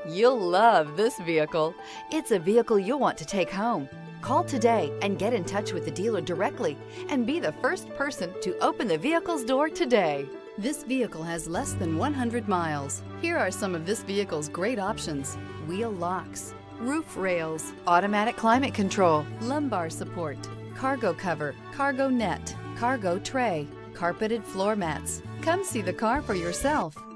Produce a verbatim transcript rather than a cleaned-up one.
You'll love this vehicle. It's a vehicle you'll want to take home. Call today and get in touch with the dealer directly and be the first person to open the vehicle's door today. This vehicle has less than one hundred miles. Here are some of this vehicle's great options: wheel locks, roof rails, automatic climate control, lumbar support, cargo cover, cargo net, cargo tray, carpeted floor mats. Come see the car for yourself.